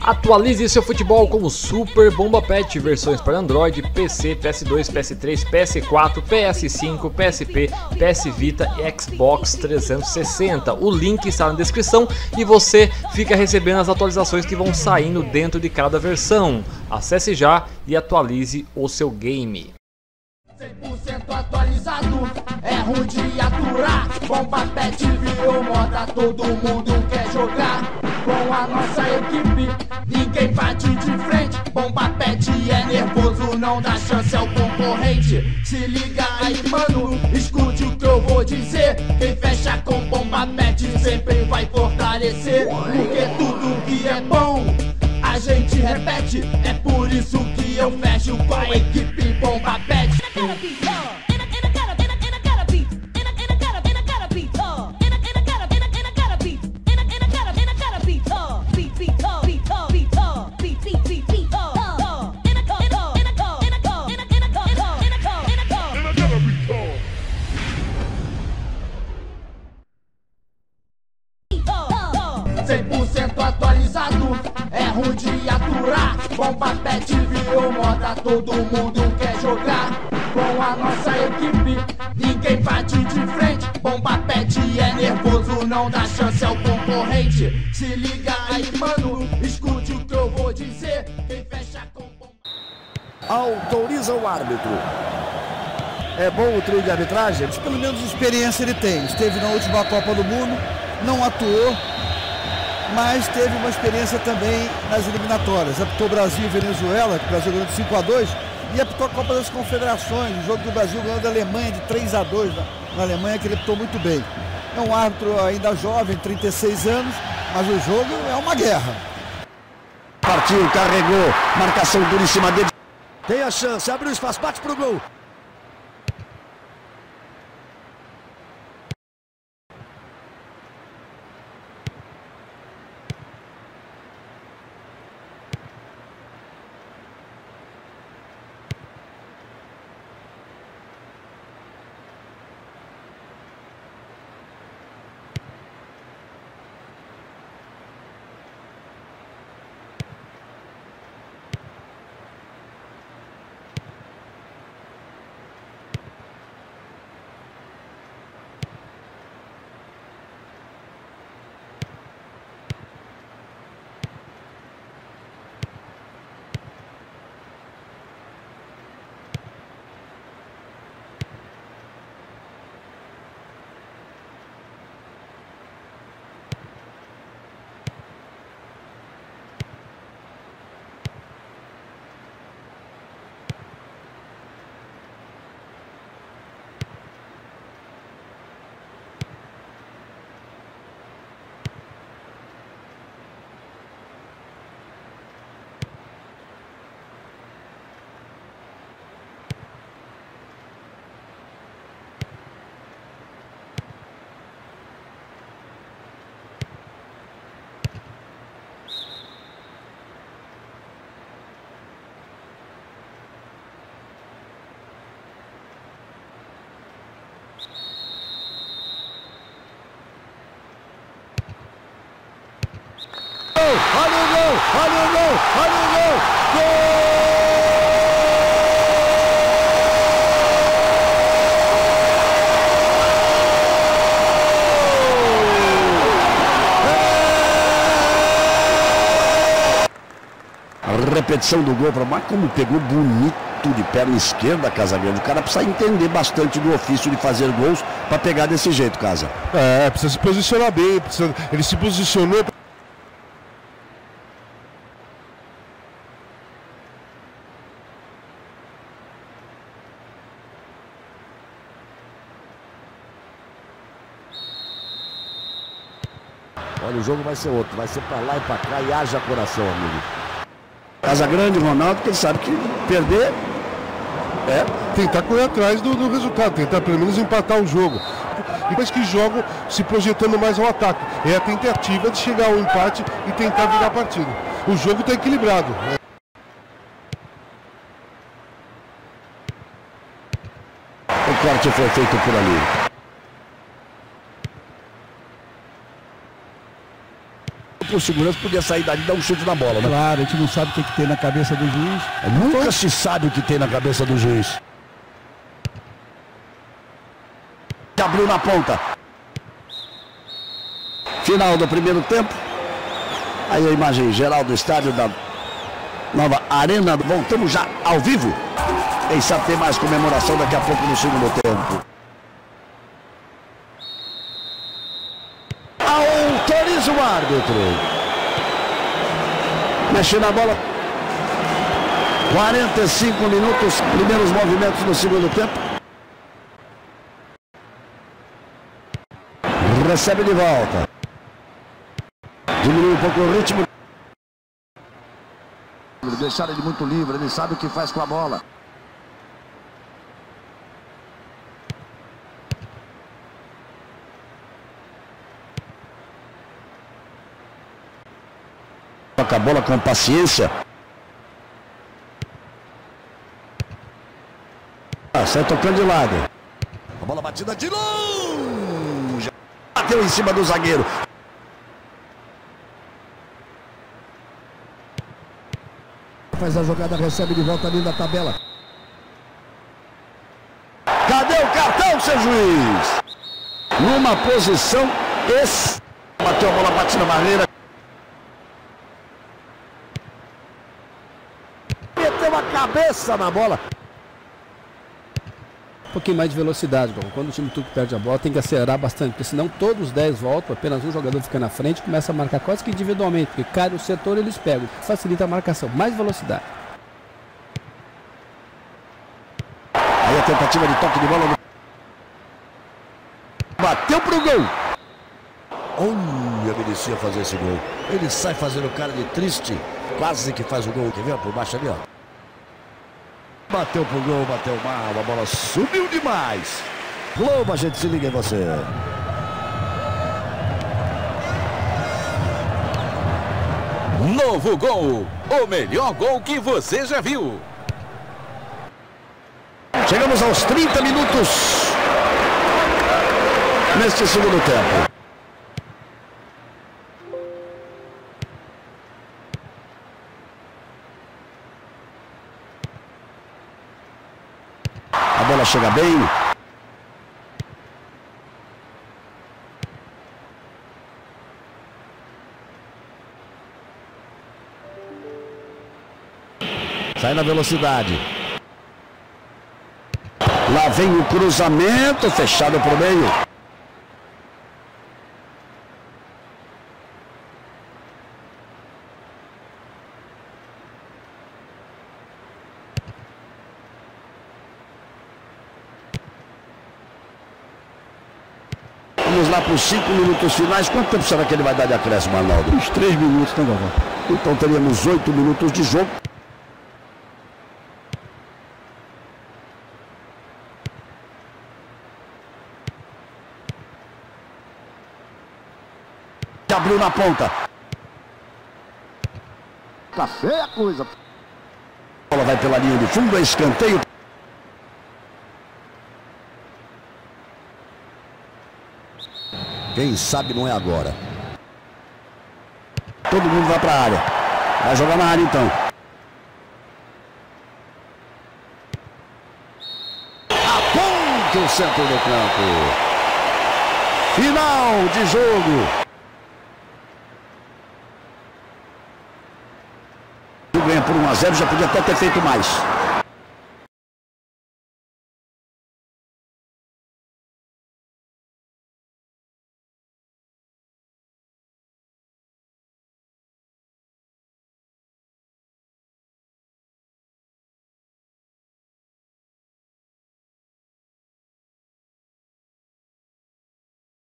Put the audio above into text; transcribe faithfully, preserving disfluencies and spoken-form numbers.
Atualize seu futebol com o Super Bomba Pet, versões para Android, P C, P S dois, P S três, P S quatro, P S cinco, P S P, P S Vita e Xbox trezentos e sessenta. O link está na descrição e você fica recebendo as atualizações que vão saindo dentro de cada versão. Acesse já e atualize o seu game. cem por cento atualizado, é ruim de aturar. Bomba Pet virou moda, todo mundo quer jogar. Com a nossa equipe, ninguém bate de frente. Bomba Pet é nervoso, não dá chance ao concorrente. Se liga aí, mano, escute o que eu vou dizer. Quem fecha com Bomba Pet sempre vai fortalecer. Porque tudo que é bom, a gente repete. É por isso que eu fecho com a equipe Bomba Pet. cem por cento atualizado, é ruim de aturar. Bomba Pet virou moda, todo mundo quer jogar. Com a nossa equipe, ninguém bate de frente. Bomba Pet é nervoso, não dá chance ao concorrente. Se liga aí, mano, escute o que eu vou dizer. Quem fecha com bomba... Autoriza o árbitro. É bom o trio de arbitragem? Pelo menos experiência ele tem. Esteve na última Copa do Mundo, não atuou, mas teve uma experiência também nas eliminatórias. Apitou Brasil e Venezuela, que o Brasil ganhou de cinco a dois, e apitou a Copa das Confederações, o jogo do Brasil ganhou da Alemanha de três a dois, na, na Alemanha, que ele apitou muito bem. É um árbitro ainda jovem, trinta e seis anos, mas o jogo é uma guerra. Partiu, carregou, marcação dura em cima dele. Tem a chance, abre o espaço, bate pro gol. Olha o gol, olha o gol, olha o gol, gol! A repetição do gol, mas como pegou bonito de perna esquerda, Casagrande. O cara precisa entender bastante do ofício de fazer gols para pegar desse jeito, Casa. É, precisa se posicionar bem, precisa... ele se posicionou. Olha, o jogo vai ser outro, vai ser pra lá e pra cá e haja coração, amigo. Casagrande, Ronaldo, quem sabe que perder é tentar correr atrás do, do resultado, tentar pelo menos empatar o jogo. Depois que jogam se projetando mais ao ataque. É a tentativa de chegar ao empate e tentar virar a partida. O jogo está equilibrado, né? O corte foi feito por ali. que o segurança podia sair dali e dar um chute na bola, né? Claro, a gente não sabe o que, que tem na cabeça do juiz. Nunca Foi. se sabe o que tem na cabeça do juiz. Abriu na ponta. Final do primeiro tempo. Aí a imagem geral do estádio da nova Arena. Voltamos já ao vivo. Quem sabe tem mais comemoração daqui a pouco no segundo tempo. Autoriza o árbitro. Mexe na bola. quarenta e cinco minutos. Primeiros movimentos no segundo tempo. Recebe de volta. Diminui um pouco o ritmo. Deixar ele muito livre. Ele sabe o que faz com a bola. Toca a bola com paciência. Ah, sai tocando de lado. A bola batida de longe. Bateu em cima do zagueiro. Faz a jogada, recebe de volta ali na tabela. Cadê o cartão, seu juiz? Numa posição esse. Bateu a bola, bate na barreira. Meteu a cabeça na bola. Um pouquinho mais de velocidade, bom. Quando o time turco perde a bola tem que acelerar bastante, porque senão todos os dez voltam, apenas um jogador fica na frente e começa a marcar quase que individualmente, porque cai no setor eles pegam, facilita a marcação, mais velocidade. Aí a tentativa de toque de bola. Bateu pro gol. Olha, merecia fazer esse gol. Ele sai fazendo cara de triste, quase que faz o gol. Quer ver por baixo ali, ó. Bateu pro gol, bateu mal, a bola subiu demais. Globo, a gente se liga em você. Novo Gol, o melhor gol que você já viu. Chegamos aos trinta minutos neste segundo tempo. A bola chega bem. Sai na velocidade. Lá vem o cruzamento, fechado para o meio. Vamos lá para os cinco minutos finais. Quanto tempo será que ele vai dar de acréscimo, Arnaldo? Uns três minutos, né, Galvão? Então teríamos oito minutos de jogo. Abriu na ponta. Tá feia a coisa. A bola vai pela linha de fundo, é escanteio. Quem sabe não é agora. Todo mundo vai para a área. Vai jogar na área então. Aponta o centro do campo. Final de jogo. Ganha por um a zero, já podia até ter feito mais.